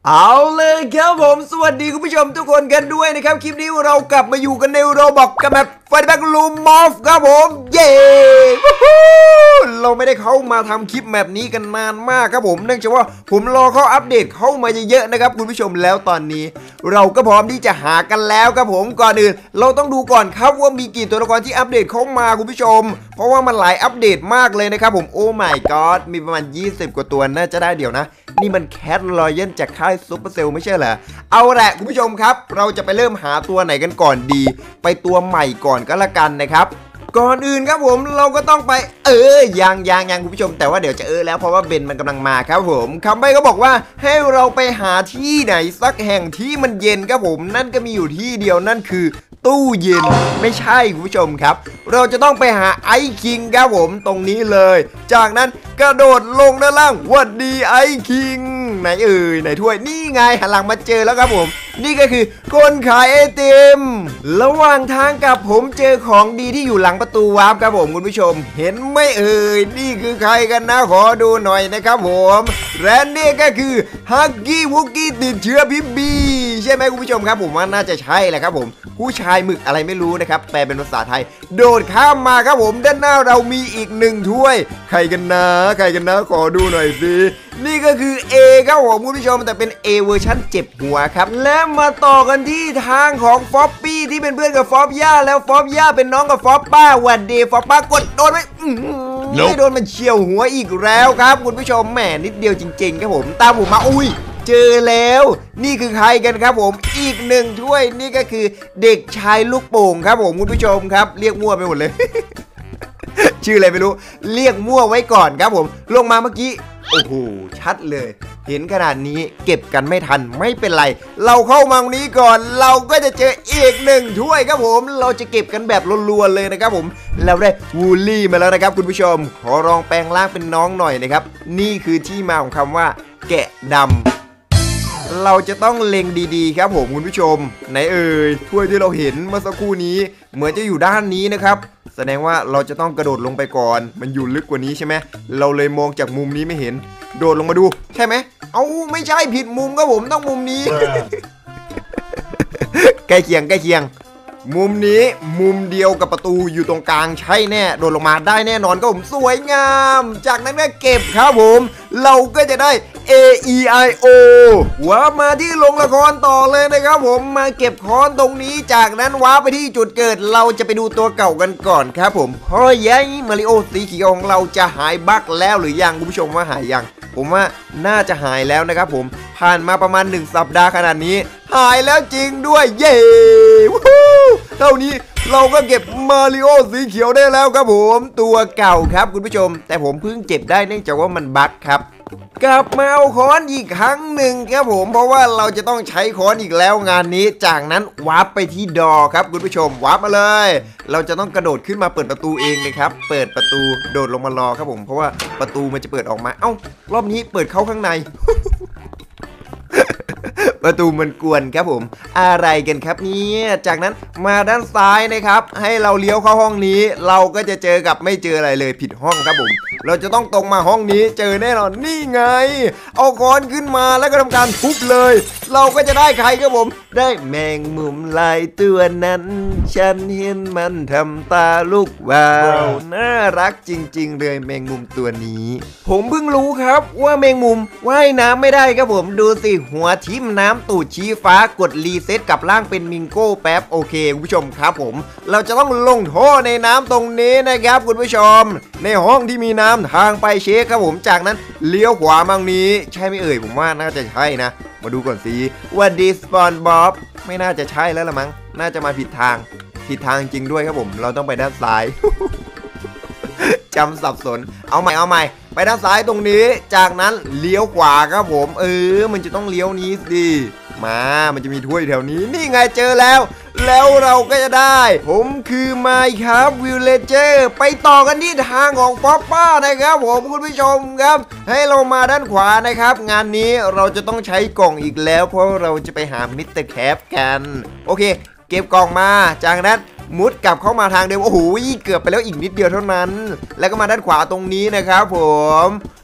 เอาเลยครับผมสวัสดีคุณผู้ชมทุกคนกันด้วยนะครับคลิปนี้เรากลับมาอยู่กันในโรบอกกับแบบไฟแบ็กลูมมอฟครับผมเย้เราไม่ได้เข้ามาทำคลิปแบบนี้กันนานมากครับผมเนื่องจากว่าผมรอเขาอัปเดตเข้ามาเยอะๆนะครับคุณผู้ชมแล้วตอนนี้เราก็พร้อมที่จะหากันแล้วครับผมก่อนอื่นเราต้องดูก่อนครับว่ามีกี่ตัวละครที่อัปเดตเข้ามาคุณผู้ชมเพราะว่ามันหลายอัปเดตมากเลยนะครับผมโอ้ my god มีประมาณ20กว่าตัวน่าจะได้เดี๋ยวนะนี่มันแคทรอยัลจากค่ายซุปเปอร์เซลไม่ใช่เหรอเอาแหละคุณผู้ชมครับเราจะไปเริ่มหาตัวไหนกันก่อนดีไปตัวใหม่ก่อนก็แล้วกันนะครับก่อนอื่นครับผมเราก็ต้องไปยังคุณผู้ชมแต่ว่าเดี๋ยวจะแล้วเพราะว่าเบนมันกำลังมาครับผมคำใบ้ก็บอกว่าให้เราไปหาที่ไหนสักแห่งที่มันเย็นครับผมนั่นก็มีอยู่ที่เดียวนั่นคือตู้เย็นไม่ใช่คุณผู้ชมครับเราจะต้องไปหาไอคิงครับผมตรงนี้เลยจากนั้นกระโดดลงด้านล่างวัดดีไอคิงไหนไหนถ้วยนี่ไงหันหลังมาเจอแล้วครับผมนี่ก็คือคนขายไอติมระหว่างทางกับผมเจอของดีที่อยู่หลังประตูวาร์ปครับผมคุณผู้ชมเห็นไหมนี่คือใครกันนะขอดูหน่อยนะครับผมและนี่ก็คือฮักกี้วุกกี้ติดเชื้อพิษบีใช่ไหมคุณผู้ชมครับผมว่าน่าจะใช่แหละครับผมผู้ชายหมึกอะไรไม่รู้นะครับแปลเป็นภาษาไทยโดดข้ามมาครับผมด้านหน้าเรามีอีก1ถ้วยใครกันนะขอดูหน่อยสินี่ก็คือ A ครับผมคุณผู้ชมแต่เป็น A เวอร์ชันเจ็บหัวครับและมาต่อกันที่ทางของฟอปปี้ที่เป็นเพื่อนกับฟอปย่าแล้วฟอปย่าเป็นน้องกับฟอปป้าวันเดย์ฟอปป้ากดโดนไหมไม่โดนมันเฉี่ยวหัวอีกแล้วครับคุณผู้ชมแหมนิดเดียวจริงๆครับผมตามผมมาเจอแล้วนี่คือใครกันครับผมอีก1ถ้วยนี่ก็คือเด็กชายลูกโป่งครับผมคุณผู้ชมครับเรียกมั่วไปหมดเลย ชื่ออะไรไม่รู้เรียกมั่วไว้ก่อนครับผมลงมาเมื่อกี้โอ้โหชัดเลยเห็นขนาดนี้เก็บกันไม่ทันไม่เป็นไรเราเข้ามาตรงนี้ก่อนเราก็จะเจออีก1ถ้วยครับผมเราจะเก็บกันแบบรัวๆเลยนะครับผมเราได้วูลลี่มาแล้วนะครับคุณผู้ชมขอลองแปลงร่างเป็นน้องหน่อยนะครับนี่คือที่มาของคำว่าแกะดำเราจะต้องเล็งดีๆครับผมคุณผู้ชมไหนถ้วยที่เราเห็นเมื่อสักครู่นี้เหมือนจะอยู่ด้านนี้นะครับแสดงว่าเราจะต้องกระโดดลงไปก่อนมันอยู่ลึกกว่านี้ใช่ไหมเราเลยมองจากมุมนี้ไม่เห็นโดดลงมาดูใช่ไหมเอาไม่ใช่ผิดมุมครับผมต้องมุมนี้ ใกล้เคียงมุมนี้มุมเดียวกับประตูอยู่ตรงกลางใช่แน่โดดลงมาได้แน่นอนครับผมสวยงามจากนั้นก็เก็บครับผมเราก็จะได้ AEIO ว้ามาที่โรงละครต่อเลยนะครับผมมาเก็บค้อนตรงนี้จากนั้นว้าไปที่จุดเกิดเราจะไปดูตัวเก่ากันก่อนครับผมเพราะยัยมาริโอสีเขียวของเราจะหายบั๊กแล้วหรือยังคุณผู้ชมว่าหายยังผมว่าน่าจะหายแล้วนะครับผมผ่านมาประมาณ1สัปดาห์ขนาดนี้หายแล้วจริงด้วยเย้เท่านี้เราก็เก็บมาริโอสีเขียวได้แล้วครับผมตัวเก่าครับคุณผู้ชมแต่ผมเพิ่งเก็บได้เนื่องจากว่ามันบั๊กครับกลับมาเอาค้อนอีกครั้งหนึ่งครับผมเพราะว่าเราจะต้องใช้ค้อนอีกแล้วงานนี้จากนั้นวาร์ปไปที่ดอครับคุณผู้ชมวาร์ปมาเลยเราจะต้องกระโดดขึ้นมาเปิดประตูเองเลยครับเปิดประตูโดดลงมารอครับผมเพราะว่าประตูมันจะเปิดออกมาเอ้ารอบนี้เปิดเข้าข้างใน ประตูมันกวนครับผมอะไรกันครับเนี่ยจากนั้นมาด้านซ้ายนะครับให้เราเลี้ยวเข้าห้องนี้เราก็จะเจอกับไม่เจออะไรเลยผิดห้องครับผมเราจะต้องตรงมาห้องนี้เจอแน่นอนนี่ไงเอาค้อนขึ้นมาแล้วก็ทำการทุบเลยเราก็จะได้ใครครับผมได้แมงมุมลายตัวนั้นฉันเห็นมันทำตาลูกวาวน่ารักจริงๆเลยแมงมุมตัวนี้ผมเพิ่งรู้ครับว่าแมงมุมว่ายน้ำไม่ได้ครับผมดูสิหัวทิ่มน้ำตูดชี้ฟ้ากดรีเซ็ตกับร่างเป็นมิงโก้แป๊บโอเคคุณผู้ชมครับผมเราจะต้องลงท่อในน้ำตรงนี้นะครับคุณผู้ชมในห้องที่มีน้ำทางไปเช็คครับผมจากนั้นเลี้ยวขวามังนี้ใช่ไม่ผมว่าน่าจะใช่นะมาดูก่อนสิว่าดีสปอนบ๊อบไม่น่าจะใช่แล้วละมั้งน่าจะมาผิดทางจริงด้วยครับผมเราต้องไปด้านซ้าย จำสับสนเอาใหม่ไปด้านซ้ายตรงนี้จากนั้นเลี้ยวขวาครับผมมันจะต้องเลี้ยวนี้สิมันจะมีถ้วยแถวนี้นี่ไงเจอแล้วเราก็จะได้ผมคือไมค์ครับวิลเลเจอร์ไปต่อกันที่ทางของป๊อปป้านะครับผมคุณผู้ชมครับให้เรามาด้านขวานะครับงานนี้เราจะต้องใช้กล่องอีกแล้วเพราะเราจะไปหามิสเตอร์แคปกันโอเคเก็บกล่องมาจากนั้นมุดกลับเข้ามาทางเดิมโอ้โหเกือบไปแล้วอีกนิดเดียวเท่านั้นแล้วก็มาด้านขวาตรงนี้นะครับผม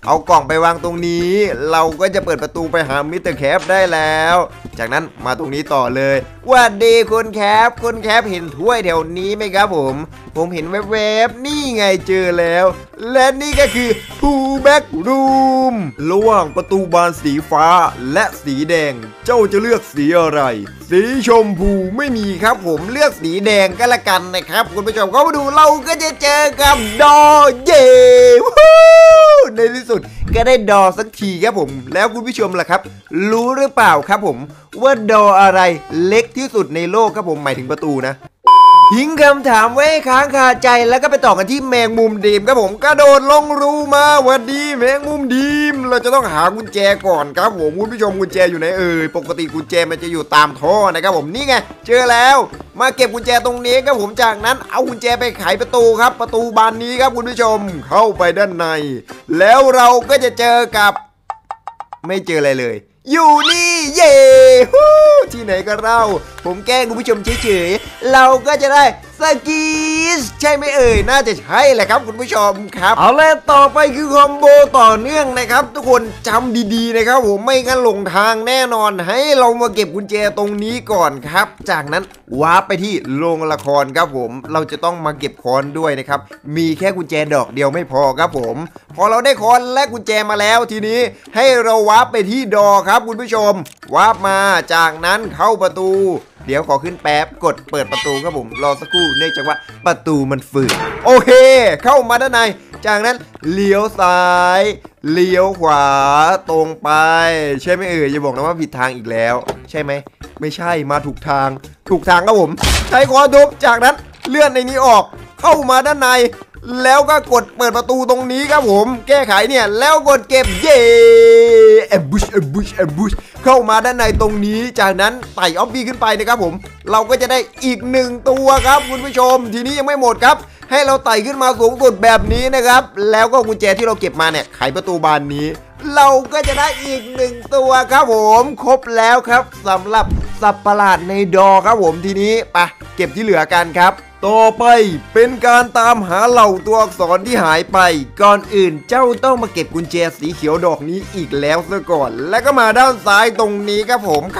เอากล่องไปวางตรงนี้เราก็จะเปิดประตูไปหามิสเตอร์แคปได้แล้วจากนั้นมาตรงนี้ต่อเลยหวัดดีคุณแคปเห็นถ้วยแถวนี้ไหมครับผมเห็นแวบๆนี่ไงเจอแล้วและนี่ก็คือพูแบ็กรูมระหว่างประตูบานสีฟ้าและสีแดงเจ้าจะเลือกสีอะไรสีชมพูไม่มีครับผมเลือกสีแดงก็แล้วกันนะครับคุณผู้ชมเข้ามาดูเราก็จะเจอกับดอเย่ในที่สุดก็ได้ดอสักทีครับผมแล้วคุณผู้ชมล่ะครับรู้หรือเปล่าครับผมว่าดออะไรเล็กที่สุดในโลกครับผมหมายถึงประตูนะทิ้งคำถามไว้ค้างคาใจแล้วก็ไปต่อกันที่แมงมุมดีมครับผมกระโดดลงรูมาวันดีแมงมุมดีมเราจะต้องหากุญแจก่อนครับผมคุณผู้ชมกุญแจอยู่ไหนปกติกุญแจมันจะอยู่ตามท่อนะครับผมนี่ไงเจอแล้วมาเก็บกุญแจตรงนี้ครับผมจากนั้นเอากุญแจไปไขประตูครับประตูบานนี้ครับคุณผู้ชมเข้าไปด้านในแล้วเราก็จะเจอกับไม่เจออะไรเลยอยู่นี่เย่ที่ไหนก็ผมแกล้งคุณผู้ชมเฉยๆเราก็จะได้สกีสใช่ไหมน่าจะใช่แหละครับคุณผู้ชมครับเอาแล้วต่อไปคือคอมโบต่อเนื่องนะครับทุกคนจำดีๆนะครับผมไม่งั้นหลงทางแน่นอนให้เรามาเก็บกุญแจตรงนี้ก่อนครับจากนั้นวาร์ปไปที่โรงละครครับผมเราจะต้องมาเก็บค้อนด้วยนะครับมีแค่กุญแจดอกเดียวไม่พอครับผมพอเราได้ค้อนและกุญแจมาแล้วทีนี้ให้เราวาร์ปไปที่ดอครับคุณผู้ชมวาร์ปมาจากนั้นเข้าประตูเดี๋ยวขอขึ้นแป๊บกดเปิดประตูครับผมรอสักครู่เนื่องจากว่าประตูมันฝืดโอเคเข้ามาด้านในจากนั้นเลี้ยวซ้ายเลี้ยวขวาตรงไปใช่ไหมอย่าบอกนะว่าผิดทางอีกแล้วใช่ไหมไม่ใช่มาถูกทางครับผมใช้ค้อนทุบจากนั้นเลื่อนในนี้ออกเข้ามาด้านในแล้วก็กดเปิดประตูตรงนี้ครับผมแก้ไขเนี่ยแล้วกดเก็บเย่แอมบูชเข้ามาด้านในตรงนี้จากนั้นไต่ออฟบี้ขึ้นไปนะครับผมเราก็จะได้อีก1ตัวครับคุณผู้ชมทีนี้ยังไม่หมดครับให้เราไต่ขึ้นมาสูงสุดแบบนี้นะครับแล้วก็กุญแจที่เราเก็บมาเนี่ยไขประตูบานนี้เราก็จะได้อีก1ตัวครับผมครบแล้วครับสำหรับสัตว์ประหลาดในดอครับผมทีนี้ไปเก็บที่เหลือกันครับต่อไปเป็นการตามหาเหล่าตัวอักษรที่หายไปก่อนอื่นเจ้าต้องมาเก็บกุญแจสีเขียวดอกนี้อีกแล้วซะก่อนแล้วก็มาด้านซ้ายตรงนี้ครับผมไข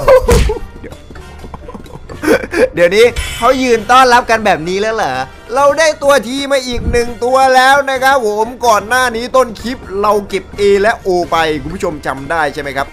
เดี๋ยวนี้เขายืนต้อนรับกันแบบนี้แล้วเหรอเราได้ตัวทีมาอีก1ตัวแล้วนะครับผมก่อนหน้านี้ต้นคลิปเราเก็บ A และ O ไปคุณผู้ชมจำได้ใช่ไหมครับ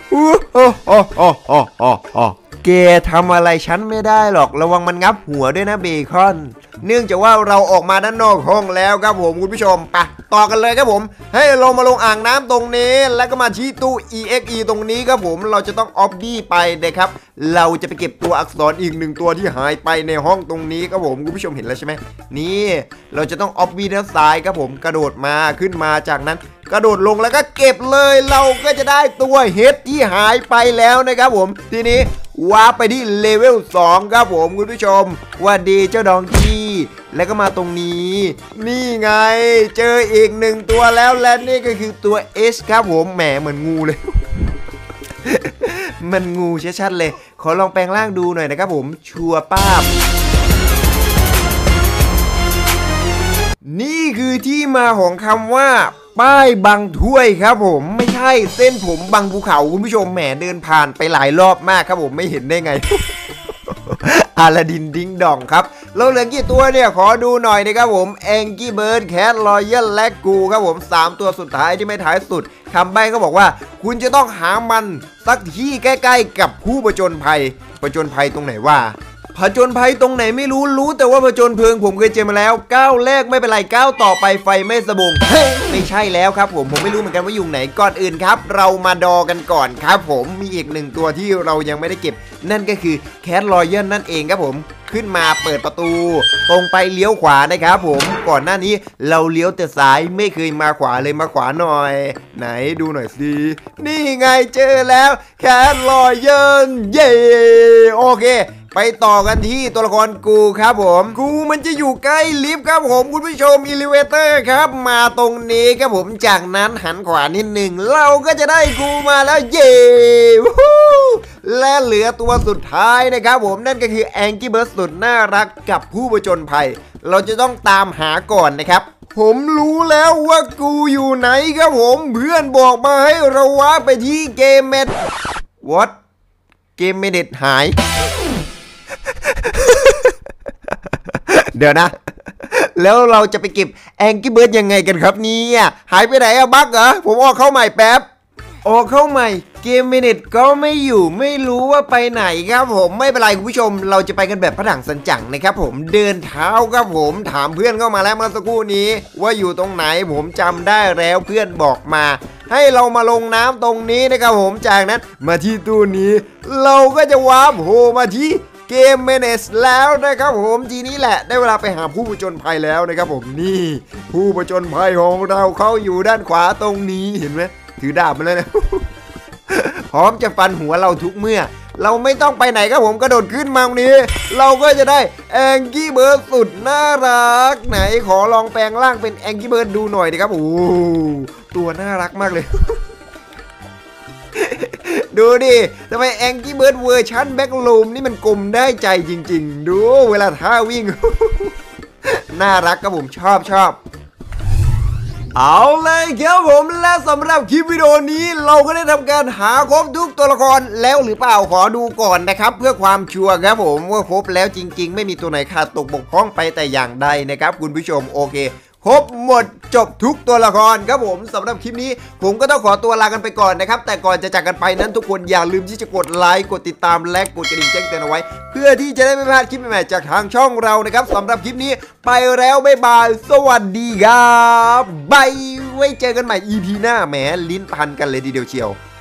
แกทำอะไรฉันไม่ได้หรอกระวังมันงับหัวด้วยนะเบคอนเนื่องจากว่าเราออกมาด้านนอกห้องแล้วครับผมคุณผู้ชมไปต่อกันเลยครับผมให้เรามาลงอ่างน้ำตรงนี้แล้วก็มาที่ตู้ EXE ตรงนี้ครับผมเราจะต้องออฟบี้ไปนะครับเราจะไปเก็บตัวอักษรอีก1ตัวที่หายไปในห้องตรงนี้ครับผมคุณผู้ชมเห็นแล้วใช่ไหมนี่เราจะต้องออฟบี้ด้านซ้ายครับผมกระโดดมาขึ้นมาจากนั้นกระโดดลงแล้วก็เก็บเลยเราก็จะได้ตัวเฮดที่หายไปแล้วนะครับผมทีนี้วาร์ปไปที่เลเวล2ครับผมคุณผู้ชมว่าดีเจ้าดองกี้แล้วก็มาตรงนี้นี่ไงเจออีก1ตัวแล้วและนี่ก็คือตัว S ครับผมแหมเหมือนงูเลย มันงูชัดๆเลยขอลองแปลงร่างดูหน่อยนะครับผมชัวร์ป้าบนี่คือที่มาของคำว่าป้ายบังถ้วยครับผมไม่ใช่เส้นผมบังภูเขาคุณผู้ชมแหมเดินผ่านไปหลายรอบมากครับผมไม่เห็นได้ไง อาลาดินดิ้งดองครับเราเหลือกี่ตัวเนี่ยขอดูหน่อยนะครับผมแองกี้เบิร์ดแคทรอยัลและกูครับผม3ตัวสุดท้ายที่ไม่ท้ายสุดคำใบ้ก็บอกว่าคุณจะต้องหามันสักที่ใกล้ๆกับผู้ผจญภัยตรงไหนว่าผจญภัยตรงไหนไม่รู้แต่ว่าผจญเพลิงผมเคยเจอมาแล้วก้าวแรกไม่เป็นไรก้าวต่อไปไฟไม่สะบงไม่ใช่แล้วครับผมไม่รู้เหมือนกันว่าอยู่ไหนก่อนอื่นครับเรามาดอกันก่อนครับผมมีอีก1ตัวที่เรายังไม่ได้เก็บนั่นก็คือแคทรอยัลนั่นเองครับผมขึ้นมาเปิดประตูตรงไปเลี้ยวขวานะครับผมก่อนหน้านี้เราเลี้ยวแต่ซ้ายไม่เคยมาขวาเลยมาขวาหน่อยไหนดูหน่อยสินี่ไงเจอแล้วแคทรอยัลเย้โอเคไปต่อกันที่ตัวละครกูครับผมกูมันจะอยู่ใกล้ลิฟต์ครับผมคุณผู้ชมอิเลเวเตอร์ครับมาตรงนี้ครับผมจากนั้นหันขวานิดหนึ่งเราก็จะได้กูมาแล้วเย้และเหลือตัวสุดท้ายนะครับผมนั่นก็คือแองกี้เบิร์ดสุดน่ารักกับผู้ผจญภัยเราจะต้องตามหาก่อนนะครับผมรู้แล้วว่ากูอยู่ไหนครับผมเพื่อนบอกมาให้เราว้าไปที่เกมเมด What เกมเมดหาย เดี๋ยวนะ แล้วเราจะไปเก็บแองกี้เบิร์ดยังไงกันครับเนี่ยหายไปไหนอะบั๊กเหรอผมออกเข้าใหม่แป๊บออกเข้าใหม่เกมมินิทก็ไม่อยู่ไม่รู้ว่าไปไหนครับผมไม่เป็นไรคุณผู้ชมเราจะไปกันแบบผดังสันจังนะครับผมเดินเท้าครับผมถามเพื่อนเข้ามาแล้วเมื่อสักครู่นี้ว่าอยู่ตรงไหนผมจำได้แล้วเพื่อนบอกมาให้เรามาลงน้ำตรงนี้นะครับผมจากนั้นมาที่ตู้นี้เราก็จะวาร์ปโผล่มาที่เกมเมเนสแล้วนะครับผมทีนี้แหละได้เวลาไปหาผู้ผจญภัยแล้วนะครับผมนี่ผู้ผจญภัยของเราเขาอยู่ด้านขวาตรงนี้เห็นไหมถือดาบมาแล้วนะ พร้อมจะฟันหัวเราทุกเมื่อเราไม่ต้องไปไหนครับผมกระโดดขึ้นมาตรงนี้เราก็จะได้แองกี้เบิร์ดสุดน่ารักไหนขอลองแปลงร่างเป็นแองกี้เบิร์ดดูหน่อยดิครับโอ้ตัวน่ารักมากเลย ดูดิทำไมแองกี้เบิร์ดเวอร์ชันแบ็กลูมนี่มันกลมได้ใจจริงๆดูเวลาท่าวิ่ง น่ารักครับผมชอบเอาเลยครับผมและสำหรับคลิปวิดีโอนี้เราก็ได้ทำการหาครบทุกตัวละครแล้วหรือเปล่าขอดูก่อนนะครับเพื่อความชัวร์ครับผมว่าครบแล้วจริงๆไม่มีตัวไหนขาดตกบกพร่องไปแต่อย่างใดนะครับคุณผู้ชมโอเคครบหมดจบทุกตัวละครครับผมสำหรับคลิปนี้ผมก็ต้องขอตัวลากันไปก่อนนะครับแต่ก่อนจะจากกันไปนั้นทุกคนอย่าลืมที่จะกดไลค์กดติดตามและกดกระดิ่งแจ้งเตือนเอาไว้เพื่อที่จะได้ไม่พลาดคลิปใหม่ๆจากทางช่องเรานะครับสำหรับคลิปนี้ไปแล้วบ๊ายบายสวัสดีครับบายไว้เจอกันใหม่ EP หน้าแหมลิ้นพันกันเลยทีเดียวเชียว